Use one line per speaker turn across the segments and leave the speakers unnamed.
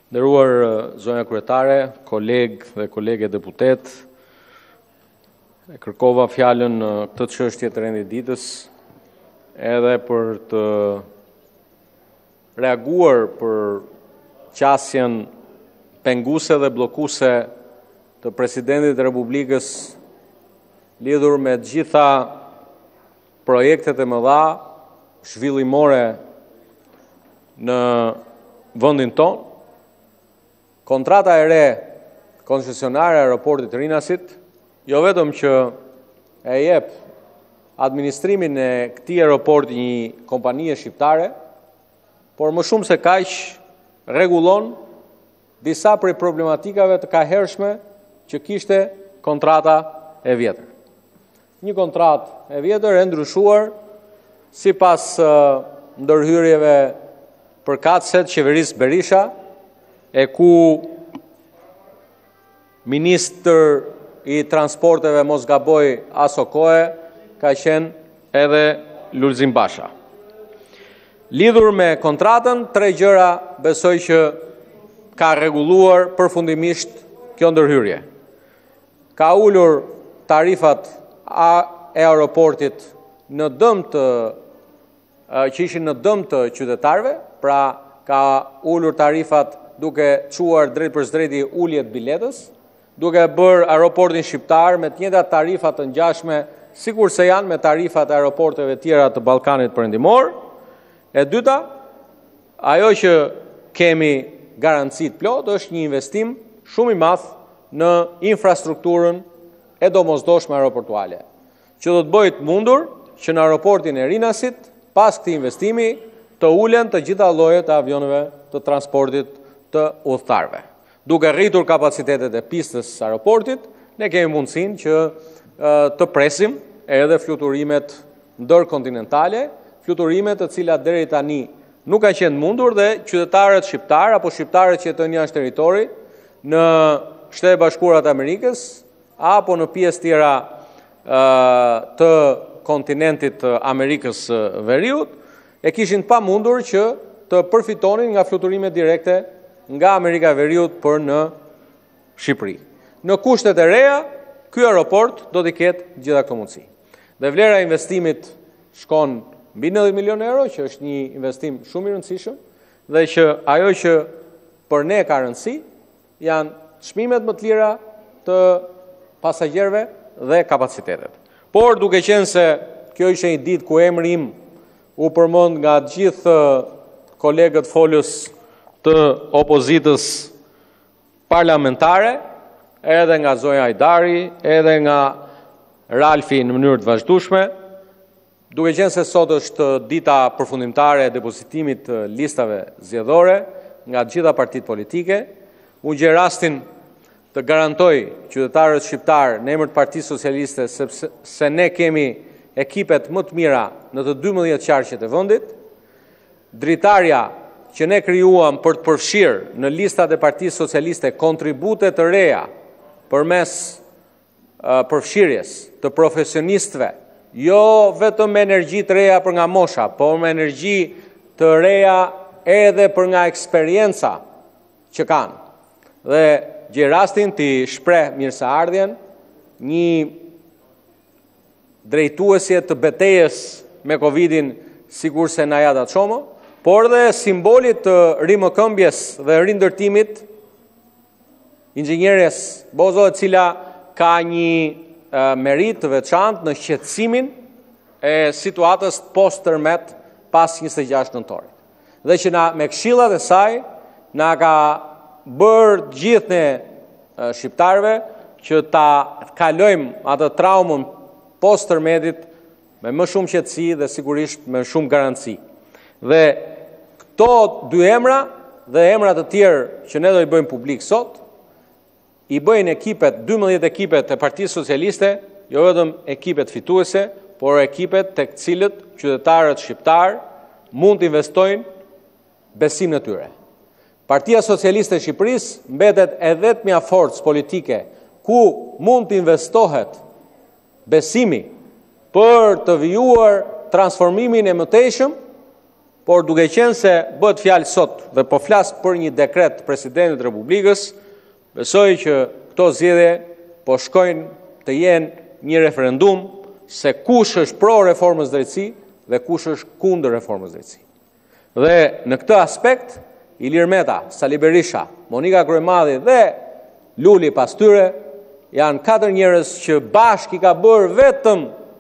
Nderuar zonja kryetare, kolegë dhe kolege deputet, e kërkova fjalën në këtë çështje të rendit ditës edhe për të reaguar për qasjen penguese dhe bllokuese të presidentit të Republikës lidhur me të gjitha projektet e mëdha zhvillimore në vendin tonë. Kontrata e re koncesionare e aeroportit të Rinasit, jo vetëm që e jep administrimin e këtij aeroporti një kompanie shqiptare, por më shumë se kaq rregullon disa prej problematikave të kahershme që kishte kontrata e vjetër. Një kontratë e vjetër e ndryshuar sipas ndërhyrjeve përkatëse të qeverisë Berisha, e ku ministër i transporteve mos gaboj aso kohë ka qenë edhe Lulzim Basha. Lidhur me kontratën, tre gjëra besoj që ka rregulluar përfundimisht kjo ndërhyrje. Ka ulur tarifat e aeroportit në dëm të që ishin në dëm të qytetarëve, pra ka ulur tarifat duke çuar drejt për drejti ulje të biletës, duke bërë aeroportin shqiptar me të njëjtat tarifa të ngjashme sikur se janë me tarifat e aeroporteve tjera të Ballkanit Perëndimor. E dyta, ajo që kemi garanci të plotë është një investim shumë i madh në infrastrukturën e domosdoshme aeroportuale, që do të bëjë të mundur që në aeroportin e Rinasit, pas këtij investimi, të ulen të gjitha llojet e avionëve të transportit të udhëtarëve. Duke rritur kapacitetet e pistës së aeroportit, ne kemi mundësinë që të presim edhe fluturimet ndërkontinentale, fluturimet të cilat deri tani nuk ka qenë mundur dhe qytetarët shqiptar apo shqiptarët që jetojnë jashtë territori në Shtetet e Bashkuara të Amerikës apo në pjesë tjera të kontinentit të Amerikës së Veriut e kishin pamundur që të përfitonin nga fluturimet direkte nga Amerika e Veriut për në Shqipëri. Në kushtet e reja, ky aeroport do t'i ketë gjitha këto mundësi. Dhe vlera e investimit shkon mbi 90 milionë euro, që është një investim shumë i rëndësishëm, dhe që ajo që për ne ka rëndësi janë çmimet më të lira të pasagjerëve dhe kapacitetet. Por duke qenë se kjo ishte një ditë ku emri im u përmend nga të gjithë kolegët folës të opozitës parlamentare, edhe nga Zoja Hajdari, edhe nga Ralfi në mënyrë të vazhdueshme, duke qenë se sot është dita përfundimtare e depozitimit të listave zgjedhore nga të gjitha partitë politike, unë gjej rastin të garantoj qytetarët shqiptar në emër të Partisë Socialiste se ne kemi ekipet më të mira në të 12 qarqet e vendit. Dritarja që ne krijuam për të përfshirë në listat e Partisë Socialiste kontribute të reja përmes përfshirjes të profesionistëve, jo vetëm me energji të reja për nga mosha, por me energji të reja edhe për nga eksperienca që kanë. Dhe gjej rastin t'i shpreh mirëseardhjen një drejtuesje të betejës me Covidin sikur se Najada Çomo, por dhe simbolit të rimëkëmbjes dhe rindërtimit inxhinjeres Bozo, e cila ka një merit të veçantë në shqetësimin e situatës post-tërmet pas 26 nëntorit. Dhe që me këshillat e saj na ka bërë gjithë ne shqiptarëve që ta kalojmë atë traumën post-tërmetit me më shumë qetësi dhe sigurisht me shumë garanci. Dhe këto dy emra dhe emrat të tjerë që ne do i bëjmë publik sot, i bëjnë ekipet, 12 ekipet e Partisë Socialiste, jo vetëm ekipet fituese, por ekipet tek cilët qytetarët shqiptar mund të investojnë besim në tyre. Partia Socialiste e Shqipërisë mbetet e vetmja forcë politike ku mund të investohet besimi për të vijuar transformimin e mëtejshëm por duke qenë se bëhet fjalë sot dhe po flas për një dekret të Presidentit të Republikës, besoj që këto zgjedhje po shkojnë të jenë një referendum se kush është pro reformës drejtësi dhe kush është kundër reformës drejtësi. Dhe në këtë aspekt, Ilir Meta, Sali Berisha, Monika Kryemadhi dhe Luli pas tyre janë 4 njerëz që bashkë i ka bërë vetëm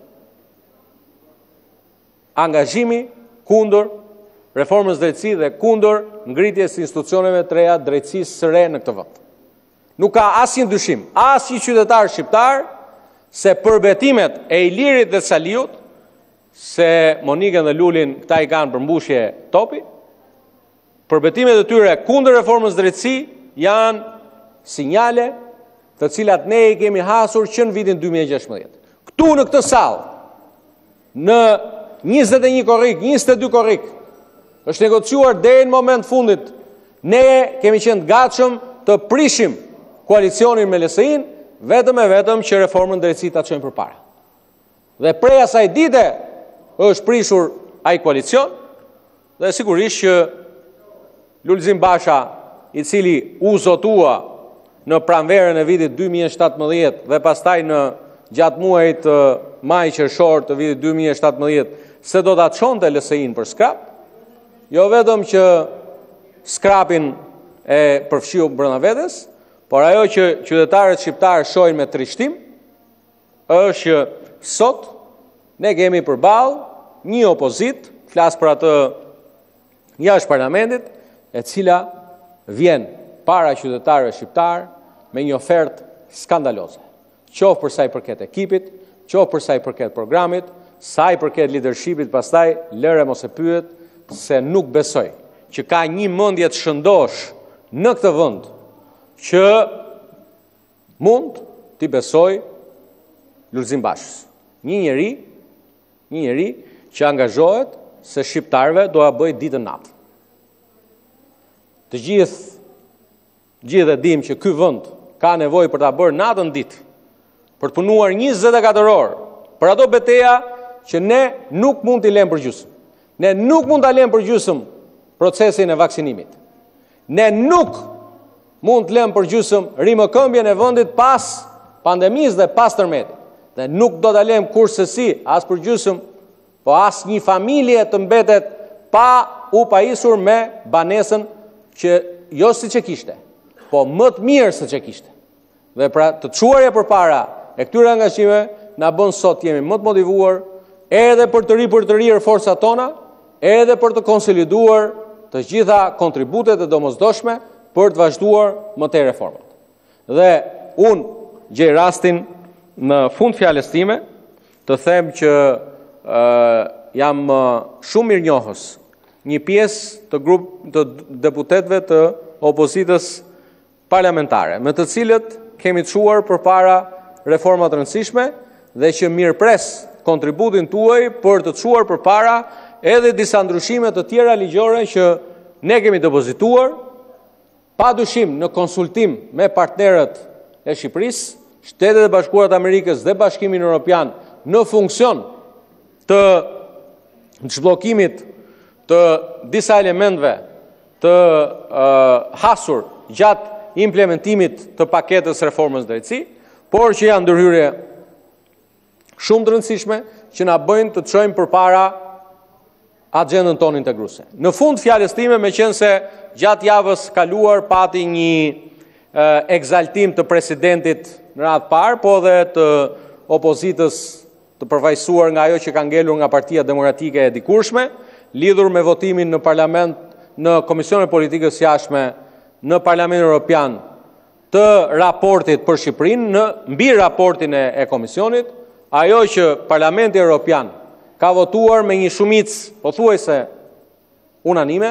angazhimi kundër reformës drejtësi dhe kundër ngritjes së institucioneve të reja drejtësisë së re në këtë vend. Nuk ka asnjë dyshim, asnjë qytetar shqiptar se përbetimet e Ilirit dhe Saliut, se Monikën dhe Lulin këta i kanë përmbushje topi, përbetimet e tyre kundër reformës drejtësi janë sinjale të cilat ne i kemi hasur që në vitin 2016. Këtu në këtë sallë, në 21 korrik, 22 korrik, është negociuar deri në moment fundit, ne kemi qenë gatshëm të prishim koalicionin me LSI-n, vetëm e vetëm që reformën drejtësi ta çojmë përpara. Dhe prej asaj dite është prishur ai koalicion, dhe sigurisht që Lulzim Basha, i cili u zotua në pranverën e vitit 2017 dhe pastaj në gjatë muajit maj qershor të vitit 2017 se do ta çonte LSI-n për skrap, jo vetëm që skrapin e përfshiu brenda vetes, por ajo që qytetarët shqiptarë shohin me trishtim është që sot ne kemi përballë një opozit, flas për atë jashtë parlamentit, e cila vjen para qytetarëve shqiptar me një ofertë skandaloze. Qoftë për sa i përket ekipit, qoftë për sa i përket programit, sa i përket leadershipit, pastaj lëre mos e pyet se nuk besoj që ka një mendje të shëndosh në këtë vend që mund t'i besoj Lulzim Bashës. Një njeri që angazhohet se shqiptarëve do ja bëj ditën natë. Të gjithë e dim që ky vend ka nevojë për ta bërë natën ditë, për të punuar 24 orë, për ato beteja që ne nuk mund t'i lëmë përgjysmë. Ne nuk mund t'a lëmë përgjysmë procesin e vaksinimit. Ne nuk mund të lëmë përgjysmë rimëkëmbjen e vendit pas pandemisë dhe pas tërmetit. Dhe nuk do t'a lëmë kurrësësi as përgjysmë, po as një familje të mbetet pa u pajisur me banesën që jo si që kishte, po më të mirë se që kishte. Dhe pra të çuarja përpara e këtyre angazhime na bën sot jemi më të motivuar edhe për të rirë forcat tona, edhe për të konsoliduar të gjitha kontributet e domosdoshme për të vazhduar më tej reformat. Dhe unë gjej rastin në fund fjalës time të them që jam shumë mirënjohës një pjesë të deputetëve të opozitës parlamentare, me të cilët kemi çuar përpara reforma të rëndësishme dhe që mirëpres kontributin tuaj për të çuar përpara edhe disa ndryshime të tjera ligjore që ne kemi depozituar, padyshim në konsultim me partnerët e Shqipërisë, Shtetet e Bashkuara të Amerikës dhe Bashkimin Evropian në funksion të zhbllokimit të disa elementeve të hasur gjatë implementimit të paketës reformës drejtësi, por që janë ndërhyrje shumë të rëndësishme që na bëjnë të çojmë përpara agjendën tonë integruese. Në fund fjalës time, meqense gjatë javës kaluar pati një egzaltim të presidentit në radhë parë, po dhe të opozitës të përfaqësuar nga ajo që ka ngelur nga Partia Demokratike e dikurshme, lidhur me votimin në parlament, në Komisionin e Politikës Jashtme, në Parlamentin Evropian të raportit për Shqipërinë, mbi raportin e komisionit, ajo që Parlamenti Evropian ka votuar me një shumicë pothuajse unanime,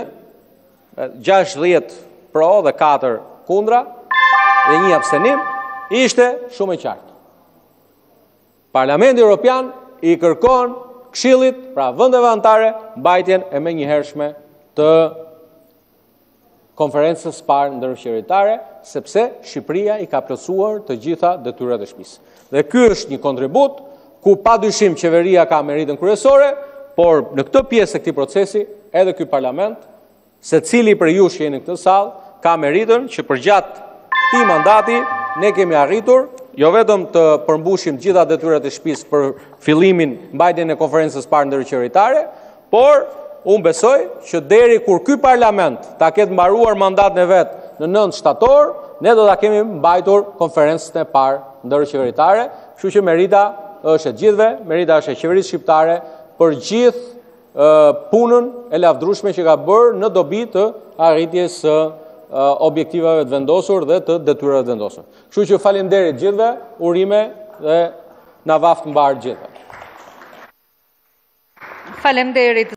60 pro dhe 4 kundra dhe një abstenim, ishte shumë e qartë. Parlamenti Evropian i kërkon Këshillit, pra vendeve anëtare, mbajtjen e menjëhershme të konferencës parë ndërqeveritare, sepse Shqipëria i ka plotësuar të gjitha detyrat e shtëpisë. Dhe ky është një kontribut ku padyshim qeveria ka meritën kryesore, por në këtë pjesë të këtij procesi edhe ky parlament, se cili për ju që jeni në këtë sallë, ka meritën që përgjatë këtij mandati ne kemi arritur jo vetëm të përmbushim gjitha detyrat e shtëpisë për fillimin mbajtjen e konferencës parë ndërqeveritare, por unë besoj që deri kur ky parlament ta ketë mbaruar mandatin e vet në 9 shtator, ne do ta kemi mbajtur konferencën e parë ndërqeveritare, kështu që merita është e gjithëve, merita është e qeverisë shqiptare për gjithë punën e lavdrueshme që ka bërë në dobi të arritjes së objektivave të vendosur dhe të detyrave të vendosur. Kështu që faleminderit gjithëve, urime dhe na vaft mbar gjithëve.
Faleminderit.